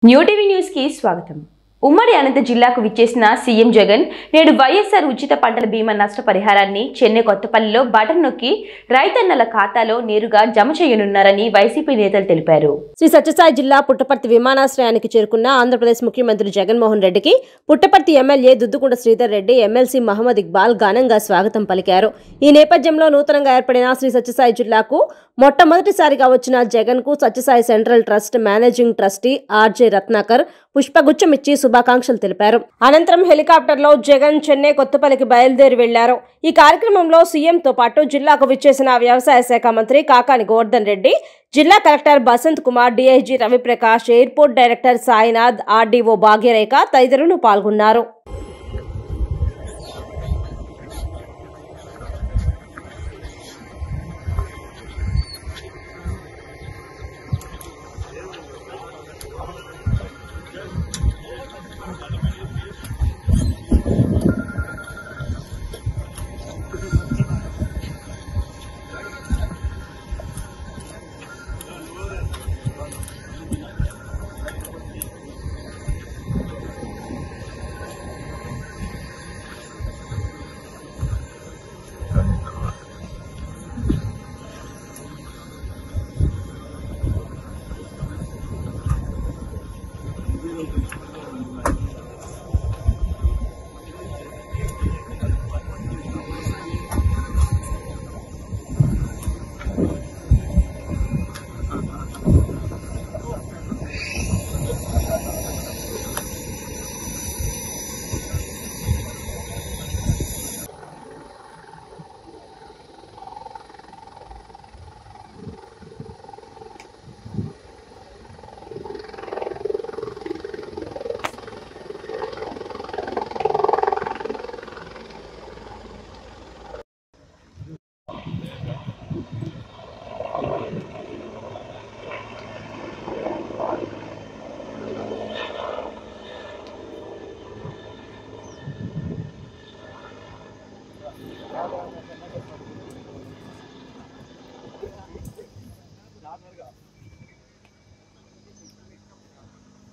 New TV news కి స్వాగతం। ఉమ్మడి అనంత జిల్లాకు విచ్చేసిన సీఎం జగన్ నేడు వైఎస్ఆర్ ఉచిత పంటల బీమా నష్టపరిహారాన్ని చెన్నై కొత్తపల్లిలో బటన్ నొక్కి రైతన్నల ఖాతాలో నేరుగా జమ చేయనున్నారని వైసీపీ నేతలు తెలిపారు। శ్రీ సత్యసాయి జిల్లా పుట్టపర్తి విమానాశ్రయానికి చేరుకున్న ఆంధ్రప్రదేశ్ ముఖ్యమంత్రి జగన్మోహన్ రెడ్డికి పుట్టపర్తి ఎమ్మెల్యే దుద్దుకుంట శ్రీధర్ రెడ్డి, ఎమ్మెల్సీ మహమ్మద్ ఇక్బాల్ ఘనంగా స్వాగతం పలికారు। ఈ నేపథ్యంలో నూతనంగా ఏర్పడిన శ్రీ సత్యసాయి జిల్లాకు మొట్టమొదటిసారిగా వచ్చిన జగన్ కు Sathya Sai central trust managing trustee RJ Ratnakar పుష్పగుచ్చం ఇచ్చి శుభాకాంక్షలు తెలిపారు। అనంతరం హెలికాప్టర్లో జగన్ చెన్నై కొత్తపల్లికి బయలుదేరి వెళ్లారు। ఈ కార్యక్రమంలో సీఎంతో పాటు జిల్లాకు విచ్చేసిన వ్యవసాయ శాఖ మంత్రి కాకాని గోవర్ధన్ రెడ్డి, జిల్లా collector Basanth Kumar, DIG Raviprakash, airport director Sainath, RDO Bhagyarekha తదితరులు పాల్గొన్నారు।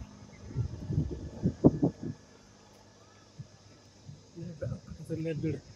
Good.